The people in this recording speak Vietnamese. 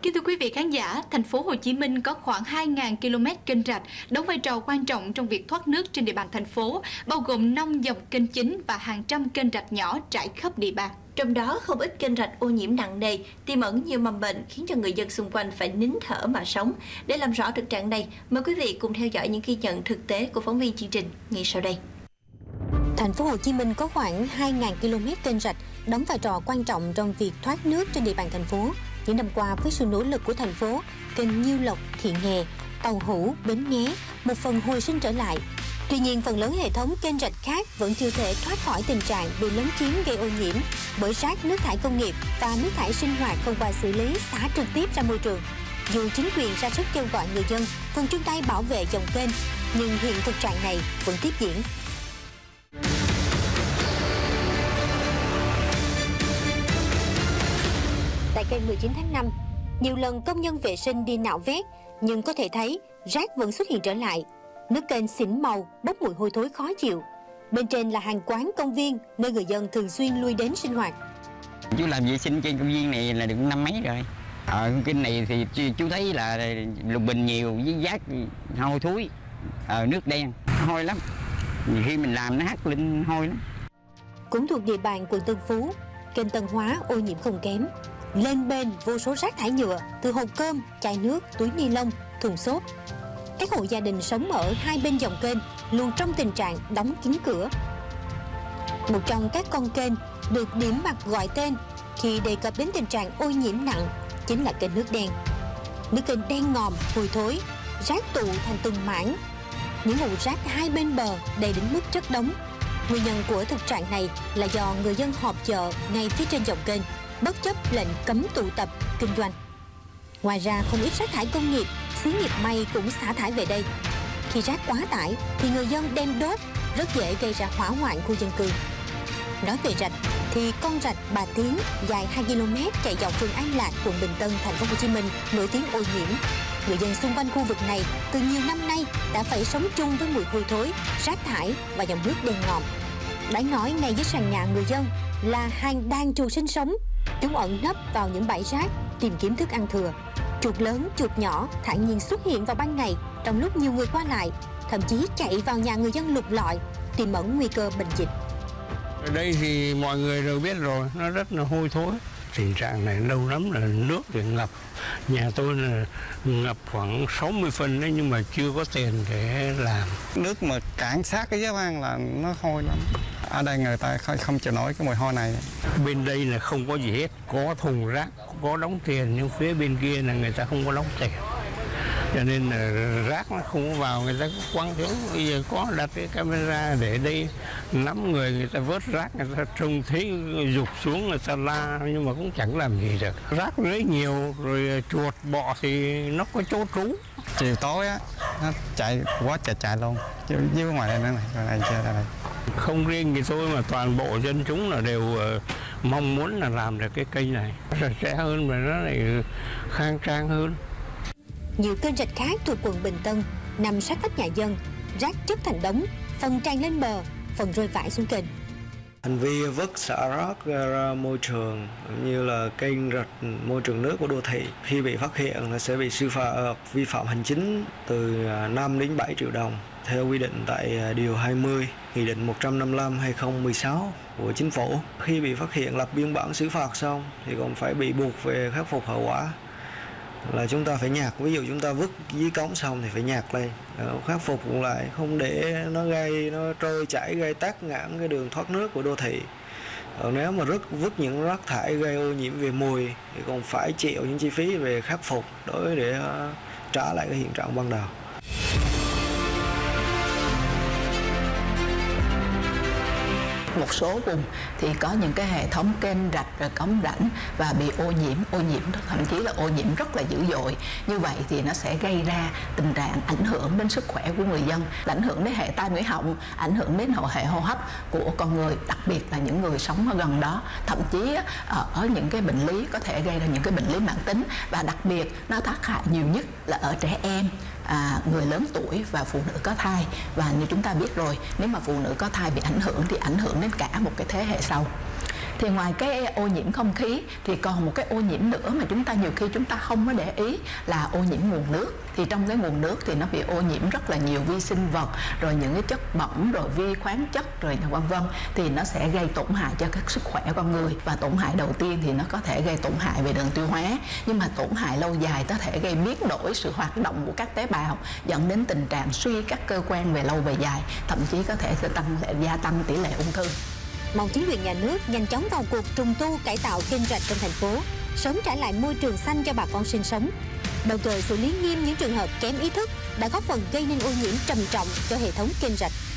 Kính thưa quý vị khán giả, thành phố Hồ Chí Minh có khoảng 2.000 km kênh rạch đóng vai trò quan trọng trong việc thoát nước trên địa bàn thành phố, bao gồm 5 dòng kênh chính và hàng trăm kênh rạch nhỏ trải khắp địa bàn. Trong đó không ít kênh rạch ô nhiễm nặng nề, tiềm ẩn nhiều mầm bệnh khiến cho người dân xung quanh phải nín thở mà sống. Để làm rõ thực trạng này, mời quý vị cùng theo dõi những ghi nhận thực tế của phóng viên chương trình ngay sau đây. Thành phố Hồ Chí Minh có khoảng 2.000 km kênh rạch đóng vai trò quan trọng trong việc thoát nước trên địa bàn thành phố. Những năm qua, với sự nỗ lực của thành phố, kênh Nhiêu Lộc, Thị Nghè, Tàu Hủ, Bến Nghé một phần hồi sinh trở lại. Tuy nhiên, phần lớn hệ thống kênh rạch khác vẫn chưa thể thoát khỏi tình trạng bị lấn chiếm gây ô nhiễm bởi rác nước thải công nghiệp và nước thải sinh hoạt không qua xử lý xả trực tiếp ra môi trường. Dù chính quyền ra sức kêu gọi người dân cùng chung tay bảo vệ dòng kênh, nhưng hiện thực trạng này vẫn tiếp diễn. Tại kênh 19 tháng 5, nhiều lần công nhân vệ sinh đi nạo vét, nhưng có thể thấy rác vẫn xuất hiện trở lại. Nước kênh xỉn màu, bốc mùi hôi thối khó chịu. Bên trên là hàng quán công viên, nơi người dân thường xuyên lui đến sinh hoạt. Chú làm vệ sinh trên công viên này là được năm mấy rồi. Ở kênh này thì chú thấy là lục bình nhiều với rác hôi thối, nước đen, hôi lắm. Nhiều khi mình làm nó hắt lên hôi lắm. Cũng thuộc địa bàn quận Tân Phú, kênh Tân Hóa ô nhiễm không kém. Lên bên vô số rác thải nhựa, từ hộp cơm, chai nước, túi ni lông, thùng xốp. Các hộ gia đình sống ở hai bên dòng kênh luôn trong tình trạng đóng kín cửa. Một trong các con kênh được điểm mặt gọi tên khi đề cập đến tình trạng ô nhiễm nặng chính là kênh nước đen. Nước kênh đen ngòm, hôi thối, rác tụ thành từng mảng. Những ụ rác hai bên bờ đầy đến mức chất đống. Nguyên nhân của thực trạng này là do người dân họp chợ ngay phía trên dòng kênh, bất chấp lệnh cấm tụ tập kinh doanh. Ngoài ra, không ít rác thải công nghiệp, xí nghiệp may cũng xả thải về đây. Khi rác quá tải thì người dân đem đốt, rất dễ gây ra hỏa hoạn khu dân cư. Nói về rạch thì con rạch Bà Tiến dài 2 km chạy dọc phường An Lạc, quận Bình Tân, thành phố Hồ Chí Minh nổi tiếng ô nhiễm. Người dân xung quanh khu vực này từ nhiều năm nay đã phải sống chung với mùi hôi thối, rác thải và dòng nước đen ngòm. Đáng nói ngay dưới sàn nhà người dân là hàng đàn chuột sinh sống. Chúng ẩn nấp vào những bãi rác tìm kiếm thức ăn thừa. Chuột lớn, chuột nhỏ thản nhiên xuất hiện vào ban ngày trong lúc nhiều người qua lại, thậm chí chạy vào nhà người dân lục lọi, tiềm ẩn nguy cơ bệnh dịch. Ở đây thì mọi người đều biết rồi, nó rất là hôi thối. Tình trạng này lâu lắm là nước thì ngập. Nhà tôi là ngập khoảng 60 phân đấy, nhưng mà chưa có tiền để làm. Nước mà cản sát cái giếng ăn là nó hôi lắm. Ở đây người ta không chịu nổi cái mùi hôi này. Bên đây là không có gì hết, có thùng rác, có đóng tiền, nhưng phía bên kia là người ta không có đóng tiền. Cho nên là rác nó không có vào, người ta cứ quăng xuống. Bây giờ có đặt cái camera để đây nắm người ta vớt rác, người ta trông thấy rụt xuống người ta la, nhưng mà cũng chẳng làm gì được. Rác rất nhiều, rồi chuột bọ thì nó có chỗ trú. Chiều tối á, nó chạy quá chạy luôn, chứ dưới ngoài đây nữa này, đây. Không riêng gì tôi mà toàn bộ dân chúng là đều mong muốn là làm được cái kênh này sạch sẽ hơn và nó lại khang trang hơn. Nhiều kênh rạch khác thuộc quận Bình Tân nằm sát vách nhà dân, rác chất thành đống, phần tràn lên bờ, phần rơi vãi xuống kênh. Hành vi vứt xả rác ra môi trường như là kênh rạch, môi trường nước của đô thị, khi bị phát hiện là sẽ bị xử phạt vi phạm hành chính từ 5 đến 7 triệu đồng theo quy định tại điều 20 Nghị định 155/2016 của Chính phủ. Khi bị phát hiện lập biên bản xử phạt xong thì còn phải bị buộc về khắc phục hậu quả, là chúng ta phải nhặt. Ví dụ chúng ta vứt dưới cống xong thì phải nhặt lên, khắc phục lại, không để nó trôi chảy gây tắc nghẽn cái đường thoát nước của đô thị. Nếu mà vứt những rác thải gây ô nhiễm về mùi thì còn phải chịu những chi phí về khắc phục để trả lại cái hiện trạng ban đầu. Một số vùng thì có những cái hệ thống kênh rạch rồi cống rãnh và bị ô nhiễm thậm chí là ô nhiễm rất là dữ dội. Như vậy thì nó sẽ gây ra tình trạng ảnh hưởng đến sức khỏe của người dân, ảnh hưởng đến hệ tai mũi họng, ảnh hưởng đến hệ hô hấp của con người, đặc biệt là những người sống ở gần đó. Thậm chí ở những cái bệnh lý có thể gây ra những cái bệnh lý mãn tính, và đặc biệt nó tác hại nhiều nhất là ở trẻ em, người lớn tuổi và phụ nữ có thai. Và như chúng ta biết rồi, nếu mà phụ nữ có thai bị ảnh hưởng thì ảnh hưởng đến cả một cái thế hệ sau. Thì ngoài cái ô nhiễm không khí thì còn một cái ô nhiễm nữa mà nhiều khi chúng ta không có để ý là ô nhiễm nguồn nước. Thì trong cái nguồn nước thì nó bị ô nhiễm rất là nhiều vi sinh vật, rồi những cái chất bẩn, rồi vi khoáng chất, rồi vân vân, thì nó sẽ gây tổn hại cho các sức khỏe con người. Và tổn hại đầu tiên thì nó có thể gây tổn hại về đường tiêu hóa, nhưng mà tổn hại lâu dài có thể gây biến đổi sự hoạt động của các tế bào, dẫn đến tình trạng suy các cơ quan về lâu về dài, thậm chí có thể gia tăng tỷ lệ ung thư. Mong chính quyền nhà nước nhanh chóng vào cuộc trùng tu cải tạo kênh rạch trong thành phố, sớm trả lại môi trường xanh cho bà con sinh sống, đồng thời xử lý nghiêm những trường hợp kém ý thức đã góp phần gây nên ô nhiễm trầm trọng cho hệ thống kênh rạch.